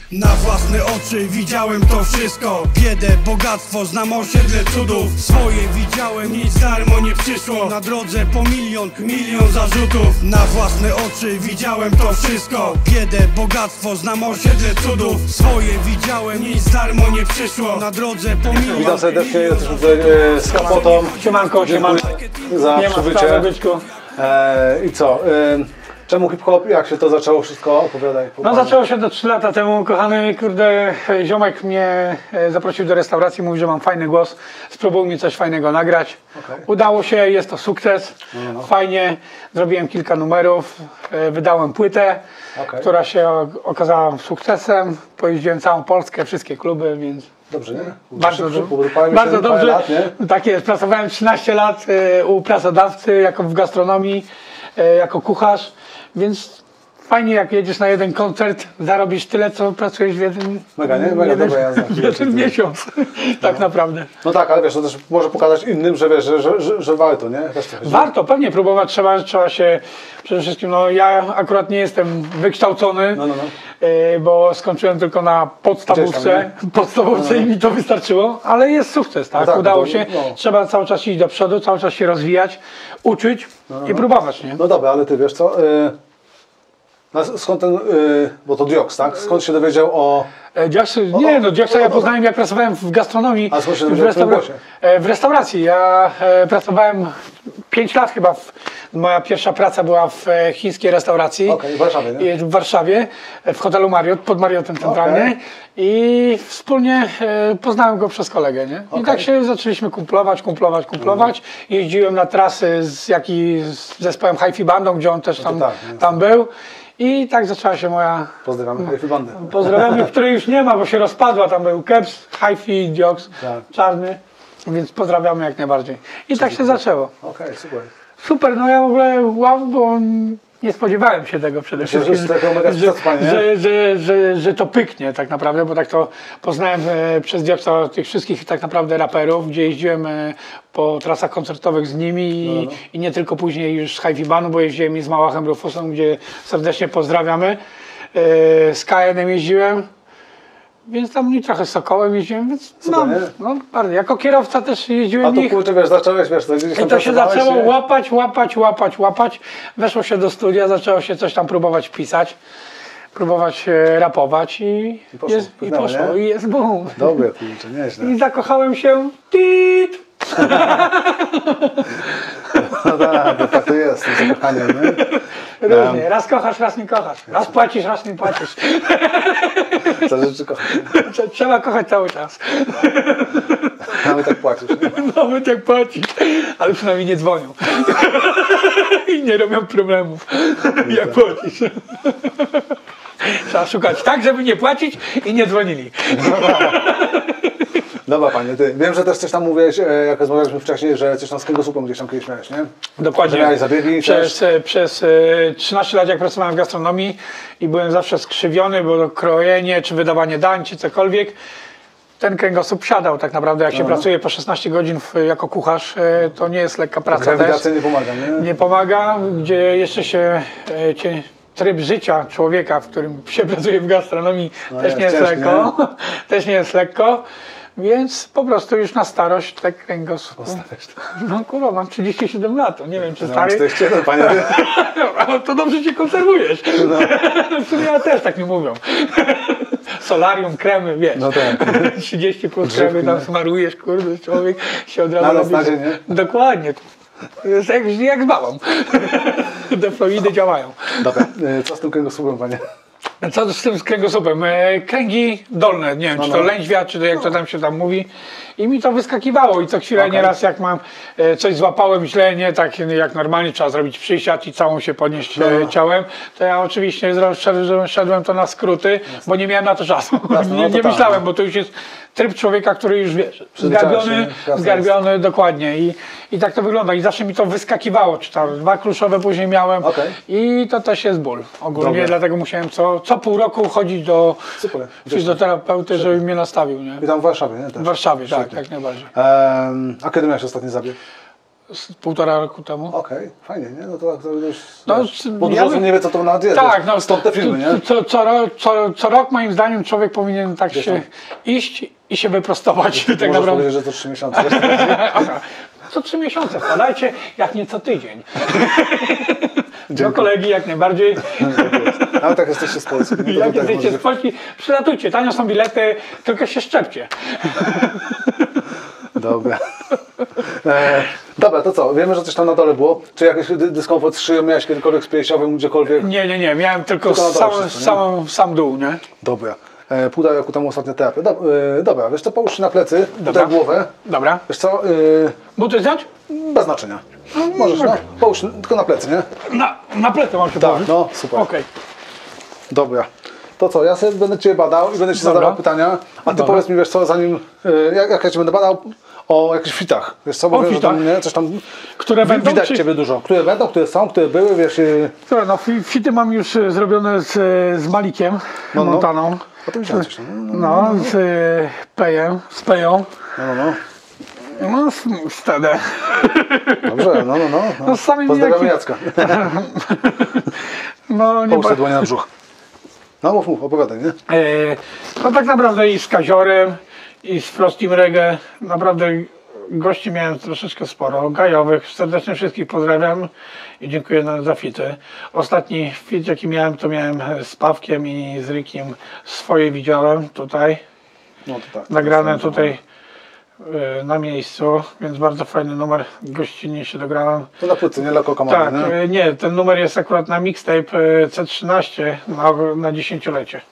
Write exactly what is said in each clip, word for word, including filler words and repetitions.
Na własne oczy widziałem to wszystko. Biedę, bogactwo, znam osiedle cudów. Swoje widziałem, nic darmo nie przyszło. Na drodze po milion, milion zarzutów. Na własne oczy widziałem to wszystko. Biedę, bogactwo, znam osiedle cudów. Swoje widziałem, nic darmo nie przyszło. Na drodze po milion. Witam serdecznie, jesteśmy tutaj e, z Kapotą. Siemanko, siemanko. Za Nie ma przybycie. sprawy, byczku. E, I co? E, czemu hip-hop? Jak się to zaczęło wszystko? Opowiadaj. No zaczęło się to trzy lata temu, kochany, kurde, ziomek mnie zaprosił do restauracji, mówił, że mam fajny głos, spróbuj mi coś fajnego nagrać. Okay. Udało się, jest to sukces, no, no. Fajnie, zrobiłem kilka numerów, wydałem płytę, okay. która się okazała sukcesem, pojeździłem całą Polskę, wszystkie kluby, więc... Dobrze, nie? Bardzo, szybko, bardzo dobrze. Lat, nie? Tak jest, pracowałem trzynaście lat u pracodawcy, jako w gastronomii, jako kucharz, więc fajnie, jak jedziesz na jeden koncert, zarobisz tyle, co pracujesz w jeden, Mega, nie? Mega jeden, dobra jazda. jeden miesiąc, tak no. naprawdę. No tak, ale wiesz, to też może pokazać innym, że wiesz, że, że, że, że warto, nie? Warto, pewnie próbować trzeba, trzeba się przede wszystkim, no ja akurat nie jestem wykształcony, no, no, no. bo skończyłem tylko na podstawówce, tam, podstawówce no, no. i mi to wystarczyło, ale jest sukces, tak? No tak udało to, się, no. Trzeba cały czas iść do przodu, cały czas się rozwijać, uczyć no, no, i próbować, nie? No dobra, ale ty wiesz co? Yy... Skąd ten, yy, bo to Dioks, tak? Skąd się dowiedział o... Dioks, nie, no Dioksa ja poznałem, jak pracowałem w gastronomii. A skąd się w, restaura w restauracji. Ja e, pracowałem pięć lat chyba. W, moja pierwsza praca była w chińskiej restauracji. Okay, w Warszawie, nie? W Warszawie, w hotelu Marriott, pod Marriottem centralnie. Okay. I wspólnie e, poznałem go przez kolegę, nie? I okay. tak się zaczęliśmy kumplować, kumplować, kumplować. Mm. Jeździłem na trasy z, jak i z zespołem Hi-Fi Bandą, gdzie on też tam, no tak, tam był. I tak zaczęła się moja... Pozdrawiamy Hi-Fi Bandę. Pozdrawiamy, której już nie ma, bo się rozpadła. Tam był Keps, Hi-Fi, Dioks, tak. Czarny. Więc pozdrawiamy jak najbardziej. I tak się zaczęło. Okej, okay, super. Super, no ja w ogóle wow, bo nie spodziewałem się tego przede wszystkim, że, że, że, że, że, że to pyknie tak naprawdę, bo tak to poznałem e, przez Dioksa tych wszystkich tak naprawdę raperów, gdzie jeździłem e, po trasach koncertowych z nimi i, no, no. i nie tylko później już z Hi-Fi Banu, bo jeździłem i z Małachem Rufusem, gdzie serdecznie pozdrawiamy. E, z K N em jeździłem. Więc tam i trochę z Sokołem jeździłem, więc Super, no, no bardzo. Jako kierowca też jeździłem. A to kurczę, wiesz, zacząłeś, wiesz, to gdzieś tam I to się zaczęło się... łapać, łapać, łapać, łapać. Weszło się do studia, zaczęło się coś tam próbować pisać, próbować e, rapować i, I poszło, jest, i, poszło i jest boom. Dobre, kurczę, nieźle. I zakochałem się. Tit. No tak, tak to jest, to zakochanie, nie? Różnie, raz kochasz, raz nie kochasz. Raz płacisz, raz nie płacisz. Co rzeczy kochasz? Trzeba kochać cały czas. Nawet jak płacisz. Nie? Nawet jak płacisz, ale przynajmniej nie dzwonią. I nie robią problemów, jak płacisz. Trzeba szukać tak, żeby nie płacić i nie dzwonili. Dobra panie, ty. Wiem, że też coś tam mówiłeś, jak rozmawialiśmy wcześniej, że coś tam z kręgosłupem gdzieś tam kiedyś miałeś, nie? Dokładnie. Że miałeś zabiegi przez, przez trzynaście lat jak pracowałem w gastronomii i byłem zawsze skrzywiony, bo krojenie, czy wydawanie dań, czy cokolwiek, ten kręgosłup siadał tak naprawdę. Jak się no. pracuje po szesnaście godzin w, jako kucharz, to nie jest lekka praca. Grawitacja nie pomaga, nie? Nie pomaga, gdzie jeszcze się cię, tryb życia człowieka, w którym się pracuje w gastronomii, no też jest, nie jest ciężki, lekko. Nie? Też nie jest lekko. Więc po prostu już na starość tak kręgosłup. No kurwa, mam trzydzieści siedem lat, nie wiem czy no, stary. czterdzieści siedem, panie. Ale to dobrze cię konserwujesz. No. W sumie ja też tak mi mówią. Solarium, kremy, wiesz. No tak. trzydzieści plus kremy tam smarujesz, kurde, człowiek się od razu robi. Na dzień, nie? Dokładnie. To jest jak, jak z babą. Te fluidy działają. Dobra, co z tym kręgosłupem, panie? Co z tym z kręgosłupem? Kręgi dolne, nie wiem, no, czy to no. lędźwia, czy to jak no. to tam się tam mówi. I mi to wyskakiwało i co chwilę okay. nieraz jak mam coś złapałem źle, nie tak jak normalnie trzeba zrobić przysiad i całą się podnieść no. ciałem, to ja oczywiście szedłem to na skróty, Jasne. bo nie miałem na to czasu. Jasne, nie, no to nie myślałem, tam. bo to już jest tryb człowieka, który już wiesz, zgarbiony, zgarbiony dokładnie I, i tak to wygląda i zawsze mi to wyskakiwało, czy tam dwa kluszowe później miałem okay. i to też jest ból ogólnie, Dobre. dlatego musiałem co, co pół roku chodzić do fizjoterapeuty, żeby mnie nastawił. Nie? I tam w Warszawie, nie? Też. W Warszawie, tak, jak najbardziej. Um, a kiedy miałeś ostatni zabieg? z półtora roku temu. Okej, okay, fajnie, nie? No to, to już, No, wiesz, bo ja dużo osób by- nie wie, co to nawet jest. Tak, wiesz, no stąd te filmy, nie? Co, co, ro, co, co rok moim zdaniem człowiek powinien tak Wiesz, się iść i się wyprostować. Tak tak Możesz naprawdę. powiedzieć, że to trzy miesiące. Wiesz? Co trzy miesiące wpadajcie, jak nie co tydzień. Do kolegi jak najbardziej. Ale tak jesteście z Polski. No to Jak tak jesteście może- z Polski, przylatujcie, tanio są bilety, tylko się szczepcie. Dobra. E, dobra, to co? Wiemy, że coś tam na dole było. Czy jakiś dy- dyskomfort z szyją miałeś kiedykolwiek z piersiowym, gdziekolwiek? Nie, nie, nie, miałem tylko, Tylko na dole sam, wszystko, nie? sam, sam dół, nie? Dobra. E, półtora roku temu ostatnia terapia. Dob e, dobra, wiesz co, połóż się na plecy, Dobra. tutaj głowę. Dobra. Wiesz co, e, Buty zdjąć? bez znaczenia. Możesz, no. Połóż tylko na plecy, nie? Na, na plecy mam się Tak, położyć? no, super. Okej. Dobra. To co, ja sobie będę Cię badał i będę Ci Dobra. zadawał pytania, a Ty Dobra. powiedz mi, wiesz co, zanim, e, jak, jak ja Cię będę badał, o jakichś fitach. Wiesz co, bo O wiem, że tam, fitach. nie, coś tam Które wi- będą, widać czy- Ciebie dużo. Które będą, które są, które były, wiesz, i... Słuchaj, no fi- fity mam już e, zrobione z, e, z Malikiem No, no. Montaną. O tym widziałem coś tam. No, No, z e, Pejem, z Peją. no, no. no. No, z Stede. Dobrze, no, no, no. no. No, z samymi Pozdrawiamy jaki- Jacka. No, nie Połóż ba- sobie dłonie na brzuch. No mów, mów, opowiadaj, nie? e, No tak naprawdę i z Kaziorem, i z Frostim Reggae. Naprawdę gości miałem troszeczkę sporo. Gajowych. Serdecznie wszystkich pozdrawiam i dziękuję na- za fity. Ostatni fit jaki miałem, to miałem z Pawkiem i z Rikiem. Swoje widziałem tutaj. No to tak. Nagrane tutaj e, na miejscu, więc bardzo fajny numer, gościnnie się dograłem. To na płyty, nie lekko Tak, kamerę, nie? e, nie, ten numer jest akurat na mixtape e, C trzynaście na, na dziesięciolecie.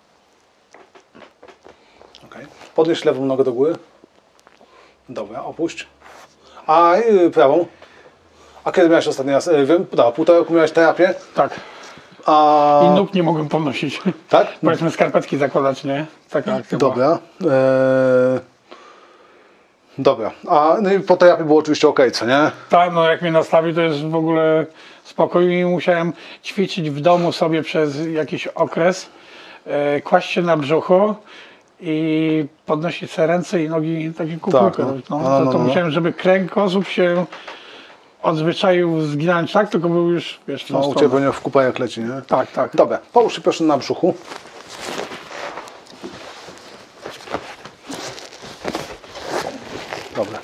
Okay. Podnieś lewą nogę do góry. Dobra, opuść. A i prawą. A kiedy miałeś ostatni raz? E, Wiem, da, półtora roku miałeś terapię. Tak, A... i nóg nie mogłem podnosić. Tak? Powiedzmy skarpetki zakładać, nie? Taka akcja była. Dobra. E... Dobra. A no i po terapii było oczywiście ok, co nie? Tak, no jak mnie nastawił, to jest w ogóle spokój i musiałem ćwiczyć w domu sobie przez jakiś okres, e, kłaść się na brzuchu i podnosić sobie ręce i nogi takie kukułkę. Tak, no. no. No, to, no, to no. musiałem, żeby kręgosłup się odzwyczaił zginąć tak, tylko był już, wiesz, w tą No, u Ciebie stronę. pewnie w kupa jak leci, nie? Tak, tak. Dobra, połóż się proszę na brzuchu. Dobra.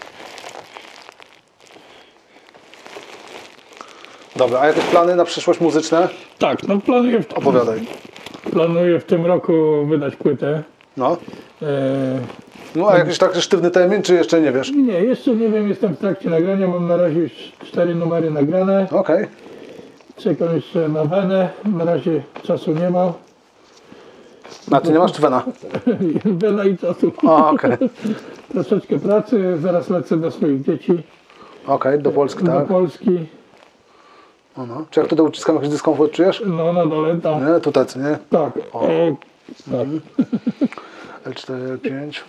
Dobra, a jakieś plany na przyszłość muzyczne? Tak, no planuję w, Opowiadaj. planuję w tym roku wydać płytę. No. E, No a jakiś taki sztywny termin, czy jeszcze nie wiesz? nie, jeszcze nie wiem, jestem w trakcie nagrania, mam na razie już cztery numery nagrane. Okej. Czekam jeszcze na wenę, na razie czasu nie mam. A ty nie masz czy wena? Wena i czasu. A, okej. Troszeczkę pracy, zaraz lecę do swoich dzieci, Okej, do Polski, do tak. Polski. O, no. Czy jak tutaj uciskam jakiś dyskomfort czujesz? No na dole, tak. Nie, tutaj co nie? Tak. O, tak. L cztery, L pięć.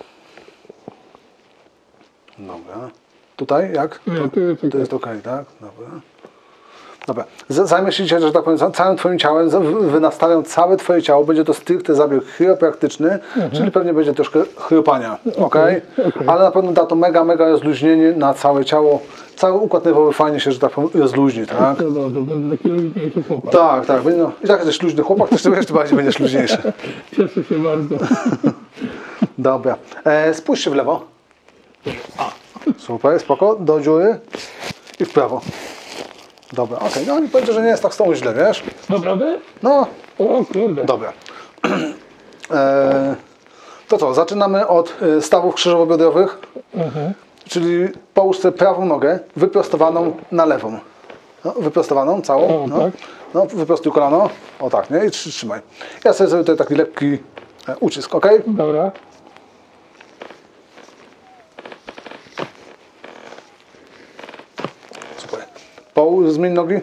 Dobra. Tutaj jak? Nie, tu jest To okej. jest ok, tak? Dobra. Dobra. Z- Zajmę się dzisiaj, że tak powiem, ca- całym Twoim ciałem, z- wy- wynastawiam całe Twoje ciało. Będzie to stricte zabieg chiropraktyczny, czyli pewnie będzie troszkę chrypania. Ok? okej. Ale na pewno da to mega, mega rozluźnienie na całe ciało. Cały układ nerwowy fajnie się, że tak powiem, rozluźni, tak? To dobrze, będę taki luźniejszy chłopak. Tak, tak. Będzie, no, i tak jesteś luźny chłopak, to jeszcze jeszcze bardziej będziesz luźniejszy. Cieszę się bardzo. Dobra. E, spójrz się w lewo. Super, spoko. Do dziury i w prawo. Dobra, okej. No oni powiedzą, że nie jest tak z tą źle, wiesz? Naprawdę? No, O kurde. dobra. E, to co, zaczynamy od e, stawów krzyżowo-biodrowych, Mhm. czyli połóż sobie prawą nogę wyprostowaną na lewą. No, wyprostowaną całą. O, No, tak. no wyprostuj kolano. O tak, nie? I trzy- trzymaj. Ja sobie zrobię tutaj taki lekki e, ucisk, ok? Dobra. Super. Połóż, zmień nogi.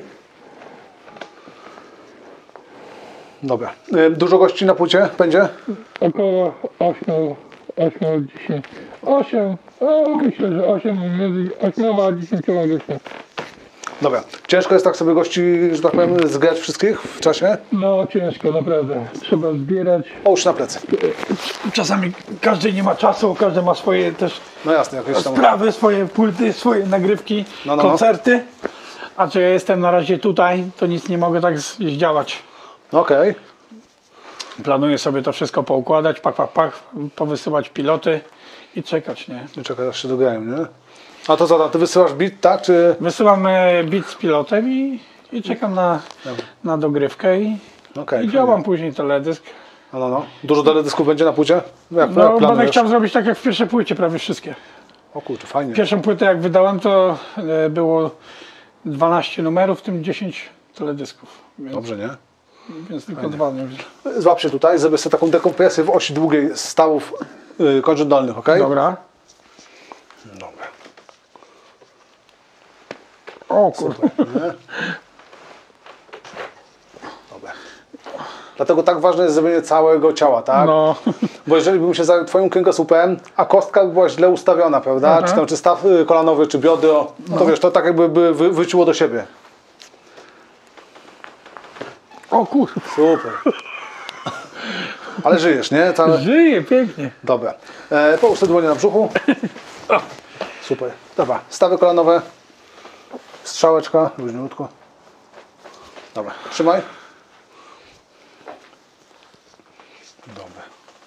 Dobra. E, Dużo gości na płycie będzie? Około osiem, osiem, dziesięć. osiem, o, myślę, że osiem, między ośmioma a dziesięcioma gośćmi. Dobra. Ciężko jest tak sobie gości, że tak powiem, zgrać wszystkich w czasie? No ciężko, naprawdę. Trzeba zbierać. Połóż na plecy. Czasami każdy nie ma czasu, każdy ma swoje też No jasne, jakieś tam... sprawy, swoje płyty, swoje nagrywki, No, no, no. koncerty. A że ja jestem na razie tutaj, to nic nie mogę tak z- zdziałać. Okej. Planuję sobie to wszystko poukładać, pak, pak, pak, powysyłać piloty i czekać, nie? I czekaj, aż się dograją, nie? A to co, ty wysyłasz beat, tak? Czy... Wysyłam e, bit z pilotem i, i czekam na, na dogrywkę i, Okej, i działam później teledysk. No, no, no. Dużo teledysków będzie na płycie? Jak, No, jak będę planujesz? chciał zrobić tak jak w pierwszej płycie, prawie wszystkie. O kurczę, fajnie. Pierwszą płytę jak wydałem, to e, było dwanaście numerów, w tym dziesięć teledysków. Więc, Dobrze, nie? więc tylko dwa. Nie? Złap się tutaj, zrobię sobie taką dekompresję w osi długiej stawów yy, kończyn dolnych, ok? Dobra. Dobra. O kurde. Nie? Dobra. Dlatego tak ważne jest zrobienie całego ciała, tak? No. Bo jeżeli bym się zajął twoim kręgosłupem, a kostka by była źle ustawiona, prawda? Aha. Czy tam czy staw y, kolanowy, czy biodro, no. to wiesz, to tak jakby by wy, wróciło do siebie. O kurde. Super. Ale żyjesz, nie? Całe... Żyje pięknie. Dobra. E, połóż te dłonie na brzuchu. Super. Dobra. Stawy kolanowe. Strzałeczka. Luźniutko. Dobra. Trzymaj. Dobra.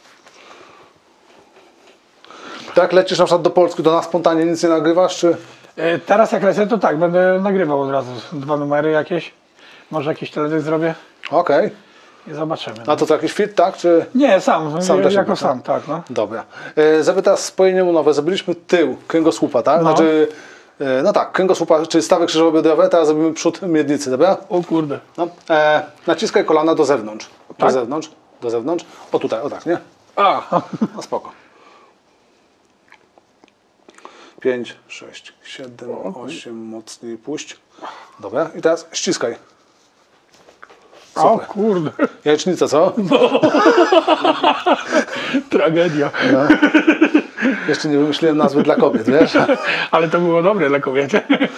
Tak lecisz na przykład do Polski, do nas spontanie nic nie nagrywasz, czy... E, teraz jak lecę, to tak, będę nagrywał od razu dwa numery jakieś. Może jakiś teledysk zrobię Okej. i zobaczymy. A to co, jakiś fit, tak? Czy... Nie, sam, Sam ja, dla siebie, jako tak? sam, tak. No. Dobra. E, żeby teraz spojenie nowe, zrobiliśmy tył kręgosłupa, tak? No. Znaczy, e, no tak, kręgosłupa, czyli stawy krzyżowo-biodrowe, teraz zrobimy przód miednicy, dobra? O kurde. No. E, naciskaj kolana do zewnątrz. Do Tak? zewnątrz, do zewnątrz. O tutaj, o tak, nie? A, No spoko. pięć, sześć, siedem, osiem, mocniej puść. Dobra, i teraz ściskaj. o Super. kurde. Jajecznica, co? Tragedia. No. Jeszcze nie wymyśliłem nazwy dla kobiet, wiesz? Ale to było dobre dla kobiety.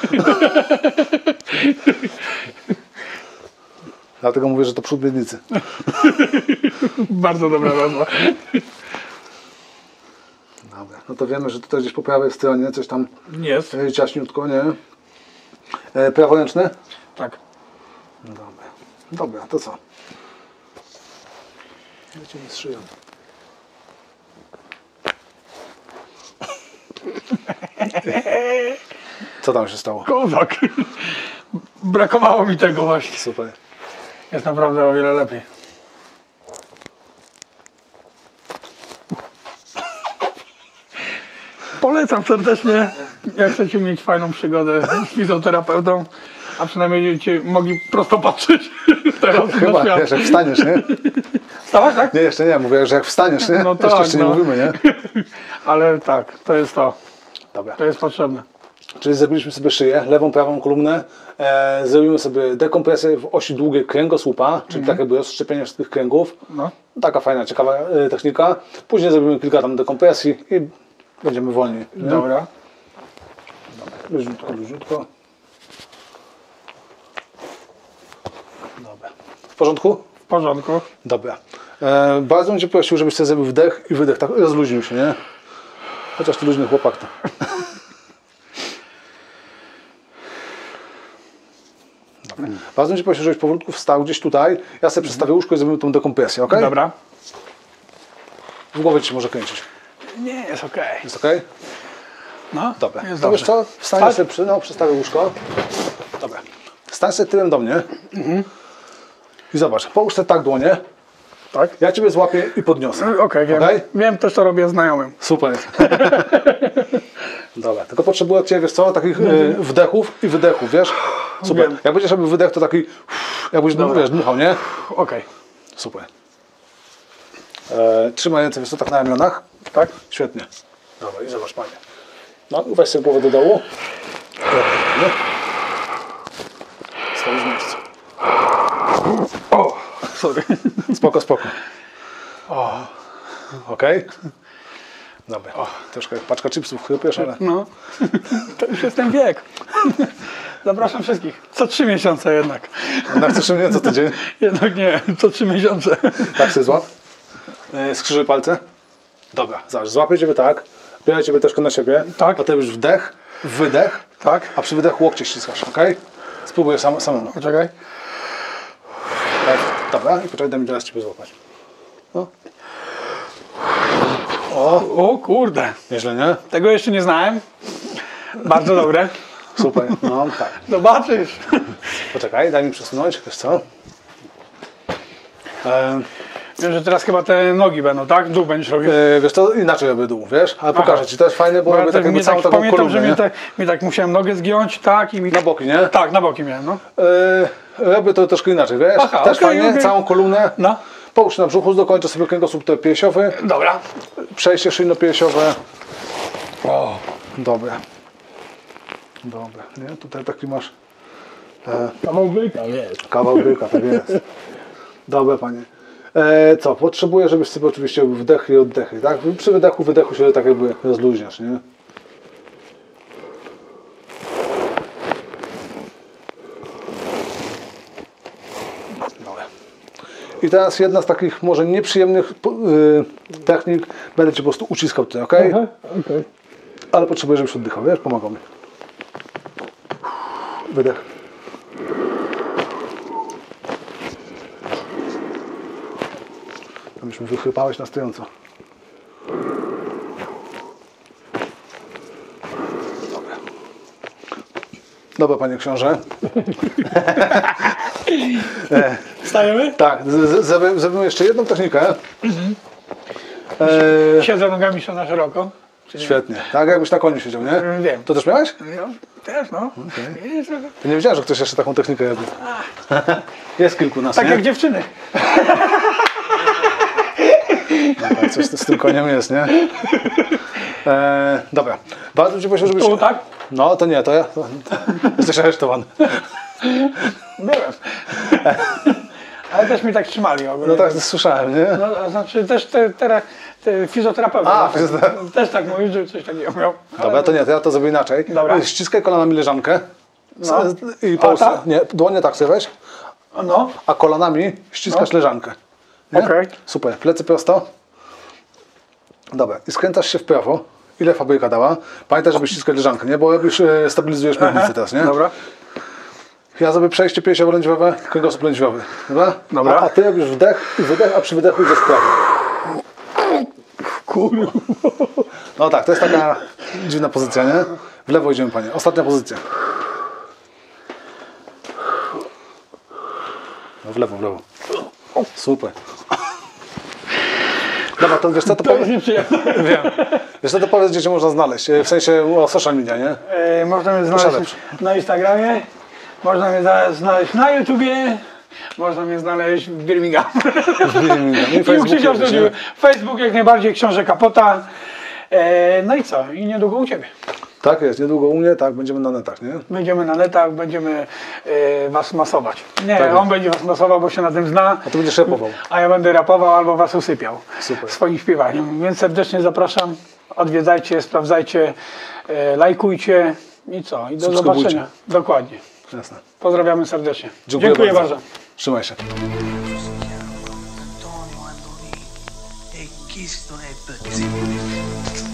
Dlatego mówię, że to przód miednicy. Bardzo dobra nazwa. Dobra, no to wiemy, że tutaj gdzieś po prawej stronie coś tam Jest. e, ciaśniutko, nie? E, praworęczny? Tak. Dobra. Dobra, to co? Lecimy z szyją. Co tam się stało? Kozak. Brakowało mi tego właśnie. Super. Jest naprawdę o wiele lepiej. Polecam serdecznie, jak chcecie mieć fajną przygodę z fizjoterapeutą, a przynajmniej będziecie mogli prosto patrzeć teraz na Chyba, świat. wiesz, jak wstaniesz, nie? Stałaś, tak? Nie, jeszcze nie, mówię, że jak wstaniesz, nie? No jeszcze, tak, jeszcze nie no. mówimy, nie? Ale tak, to jest to. Dobra. To jest potrzebne. Czyli zrobiliśmy sobie szyję, lewą, prawą kolumnę. E, zrobimy sobie dekompresję w osi długiej kręgosłupa, czyli Mhm. tak jakby rozszczepienie wszystkich kręgów. No. Taka fajna, ciekawa e, technika. Później zrobimy kilka tam dekompresji i będziemy wolniej. Nie? Dobra. Luźniutko, luźniutko. Dobra. W porządku? W porządku. Dobra. E, bardzo bym Cię prosił, żebyś sobie zrobił wdech i wydech. Tak rozluźnił się, nie? Chociaż ty luźny chłopak to. Dobra. Bardzo bym Cię prosił, żebyś powolutku wstał gdzieś tutaj. Ja sobie przestawię łóżko i zrobimy tą dekompresję, ok? Dobra. W głowie Ci się może kręcić. Nie, jest okej. Jest ok? No, Dobra. jest To wiesz dobrze. co? Wstań Tak? sobie, przy, no, przestawię łóżko. Dobra. Stań sobie tyłem do mnie. I zobacz, połóż sobie tak dłonie. Tak? Ja Ciebie złapię i podniosę. Okej, okay, wiem. Okej? Wiem, też to robię znajomym. Super. Dobra, tylko potrzebuję od Ciebie, wiesz co, takich y, wdechów i wydechów, wiesz? Super. Wiem. Jak będziesz robił wydech, to taki, jakbyś Dobra. wiesz, dmuchał, nie? Okej. Super. E, trzymaj ręce, wiesz co, tak na ramionach. Tak? Świetnie. Dobra, i zobacz, panie. No, weź sobie głowę do dołu. Dobra, stoisz w miejscu. O, sorry. Spoko, spoko. O, okej. Dobra, o, troszkę jak paczka chipsów chrupiesz, ale... No, to już jest ten wiek. Zapraszam wszystkich. Co trzy miesiące jednak. Na chcesz mnie co tydzień? Jednak nie, co trzy miesiące. Tak sobie złap. Yy, skrzyżuj palce. Dobra, zobacz, złapię Ciebie tak, biorę Ciebie troszkę na siebie, Tak. a Ty już wdech, wydech, Tak. a przy wydechu łokcie ściskasz, ok? Spróbuję sam, samemu. Poczekaj. Tak. Dobra, i poczekaj, daj mi teraz Ciebie złapać. No. O, O kurde. nieźle, nie? Tego jeszcze nie znałem. Bardzo dobre. Super, no tak. Zobaczysz. Poczekaj, daj mi przesunąć, wiesz co? E, Wiem, że teraz chyba te nogi będą, tak? Dół będziesz robił. e, wiesz to inaczej robię dół, wiesz? Ale pokażę Aha. Ci, to jest fajne, bo, Bo ja robię tak, tak jakby mnie całą tak taką pamiętam, kolumnę, że mnie nie? tak, mnie tak musiałem nogę zgiąć, tak i mi... Na boki, nie? Tak, na boki miałem, no. E, robię to troszkę inaczej, wiesz? Aha, Też okej, fajnie, okej. całą kolumnę. No. Połóż na brzuchu, dokończę sobie kręgosłup piersiowy, Dobra. przejście szyjno-piersiowe. O. Dobra. Dobra, nie? Tutaj taki masz e, Kawał byka, wiesz. kawał byka, tak jest. Dobra, panie. E, co? Potrzebuję, żebyś sobie oczywiście robił wdechy i oddechy, tak? Przy wydechu, wydechu się tak jakby rozluźniasz, nie? Dobra. I teraz jedna z takich może nieprzyjemnych y, technik. Będę Cię po prostu uciskał tutaj, ok? Aha, okej. Ale potrzebuję, żebyś oddychał, wiesz? Pomagał mi. Wydech. Tam już mi wychrypałeś na stojąco. Dobra. Dobra, panie książę. e, Wstajemy? tak, z- z- zrobię zrobimy jeszcze jedną technikę. E, Siedzę nogami są na szeroko. świetnie. Tak, jakbyś na koniu siedział, nie? Wiem. To też miałeś? No, też no. Jest trochę- Ja nie wiedziałem, że ktoś jeszcze taką technikę robi. Jest kilku nas, Tak nie? jak dziewczyny. Tak, coś z tym koniem jest, nie? E, dobra. Bardzo Ci proszę, żebyś... Tu, tak? No, to nie, to ja... To, to, jesteś aresztowany. Byłem. Ale też mi tak trzymali ogólnie. No tak, słyszałem, nie? No, a znaczy też te, teraz te fizjoterapeuta. A, też, fizjoterapeuta. też tak mówisz, że coś takiego miał. Dobra, to nie, to ja to zrobię inaczej. Dobra. Ściskaj kolanami leżankę. No. I A, połóż... tak? Nie, dłonie tak sobie weź, No, a kolanami ściskasz leżankę. Nie? Okej. Super, plecy prosto. Dobra, i skręcasz się w prawo. Ile fabryka dała? Pamiętaj, żeby ściskać leżankę, nie? Bo robisz, e, stabilizujesz miednicę teraz, nie? dobra. Ja zrobię przejście piersiowo-lędźwiowe, kręgosłup lędźwiowy. Dobra? Dobra. A, a ty robisz wdech i wydech, a przy wydechu idziesz w prawo. Kurwa. No tak, to jest taka dziwna pozycja, nie? W lewo idziemy, panie. Ostatnia pozycja. No w lewo, w lewo. Super. Dobra, to wiesz co, to To jest powiedz, nieprzyjemne. wiem. Wiesz co, to powiedz, gdzie cię można znaleźć. E, W sensie o social media, nie? E, można mnie Proszę znaleźć na Instagramie, można mnie za- znaleźć na YouTubie, można mnie znaleźć w Birmingham. I I u Krzysia w studiu. Facebook jak najbardziej, Książę Kapota. E, no i co? I niedługo u Ciebie. Tak jest, niedługo u mnie, tak, będziemy na netach, nie? Będziemy na netach, będziemy e, Was masować. Nie, Tak on jest. będzie Was masował, bo się na tym zna. A ty będziesz rapował. A ja będę rapował albo Was usypiał Super. swoim śpiewaniem. Więc serdecznie zapraszam. Odwiedzajcie, sprawdzajcie, e, lajkujcie i co? I do Subskrybujcie. zobaczenia. Dokładnie. Jasne. Pozdrawiamy serdecznie. Dziękuję, Dziękuję bardzo. bardzo. Trzymaj się. Antonio Andolini e Cristo è per te.